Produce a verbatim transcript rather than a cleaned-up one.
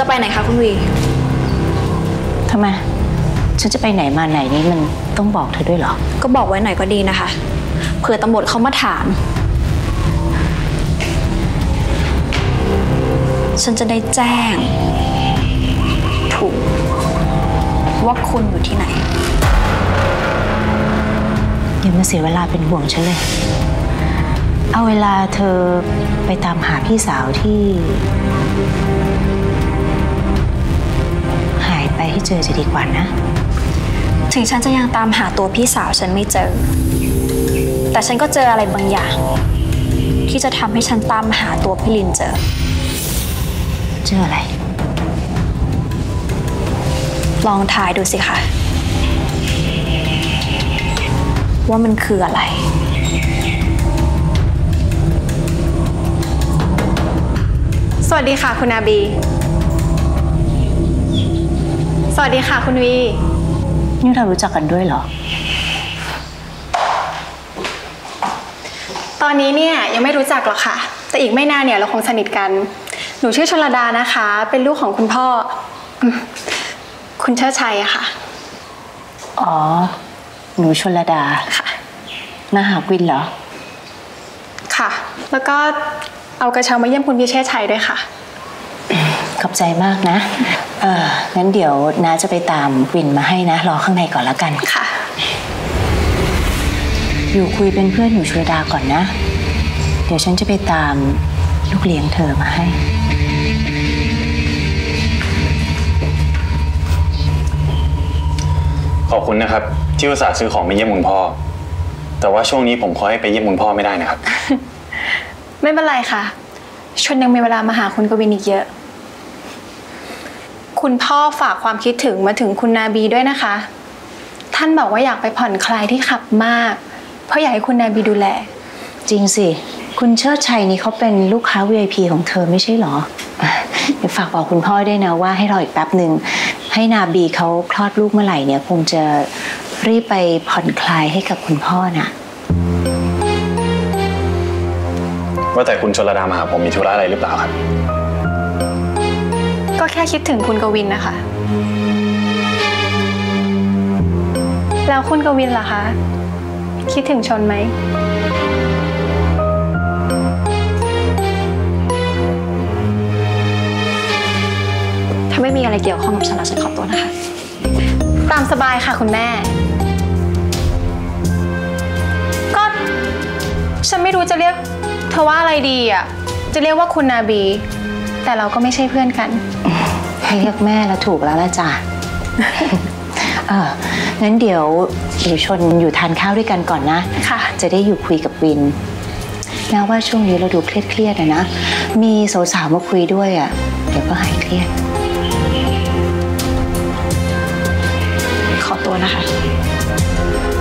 จะไปไหนคะคุณวีทำไมฉันจะไปไหนมาไหนนี่มันต้องบอกเธอด้วยเหรอก็บอกไว้หน่อยก็ดีนะคะเผื่อตำรวจเขามาถามฉันจะได้แจ้งถูกว่าคุณอยู่ที่ไหนอย่ามาเสียเวลาเป็นห่วงฉันเลยเอาเวลาเธอไปตามหาพี่สาวที่หายไปให้เจอจะดีกว่านะถึงฉันจะยังตามหาตัวพี่สาวฉันไม่เจอแต่ฉันก็เจออะไรบางอย่างที่จะทำให้ฉันตามหาตัวพี่ลินเจอเจออะไรลองทายดูสิคะว่ามันคืออะไรสวัสดีค่ะคุณอาบีสวัสดีค่ะคุณวีนี่เรารู้จักกันด้วยเหรอตอนนี้เนี่ยยังไม่รู้จักหรอกค่ะแต่อีกไม่นานเนี่ยเราคงสนิทกันหนูชื่อชลดานะคะเป็นลูกของคุณพ่อคุณเชิดชัยอะค่ะอ๋อหนูชลดาค่ะมาหาวินเหรอค่ะแล้วก็เอากระเช้ามาเยี่ยมคุณพิเชษชัยด้วยค่ะขอบใจมากนะเอองั้นเดี๋ยวน้าจะไปตามวินมาให้นะรอข้างในก่อนแล้วกันค่ะอยู่คุยเป็นเพื่อนหนูชลดาก่อนนะเดี๋ยวฉันจะไปตามลูกเลี้ยงเธอมาให้ขอบคุณนะครับที่อุตส่าห์ซื้อของไปเยี่ยมคุณพ่อแต่ว่าช่วงนี้ผมขอให้ไปเยี่ยมคุณพ่อไม่ได้นะครับไม่เป็นไรค่ะชนยังมีเวลามาหาคุณกวินอีกเยอะคุณพ่อฝากความคิดถึงมาถึงคุณนาบีด้วยนะคะท่านบอกว่าอยากไปผ่อนคลายที่ขับมากเพราะอยากให้คุณนาบีดูแลจริงสิคุณเชิดชัยนี่เขาเป็นลูกค้า วี ไอ พี ของเธอไม่ใช่หรอเดี๋ยวฝากบอกคุณพ่อด้วยนะว่าให้รออีกแป๊บหนึ่งให้นาบีเขาคลอดลูกเมื่อไหร่เนี่ยคงจะรีบไปผ่อนคลายให้กับคุณพ่อนะว่าแต่คุณชลดามาหาผมมีธุระอะไรหรือเปล่าครับก็แค่คิดถึงคุณกวินนะคะแล้วคุณกวินล่ะคะคิดถึงชนไหมถ้าไม่มีอะไรเกี่ยวข้องกับฉันแล้วฉันขอตัวนะคะตามสบายค่ะคุณแม่ก็ฉันไม่รู้จะเรียกเธอว่าอะไรดีอ่ะจะเรียกว่าคุณนาบีแต่เราก็ไม่ใช่เพื่อนกันให้เรียกแม่แล้วถูกแล้วละจ้ะเอองั้นเดี๋ยวเดี๋ยวชนอยู่ทานข้าวด้วยกันก่อนนะค่ะจะได้อยู่คุยกับวินแม้ว่าช่วงนี้เราดูเครียดๆนะมีสาวๆมาคุยด้วยอ่ะเดี๋ยวก็หายเครียดขอตัวนะคะ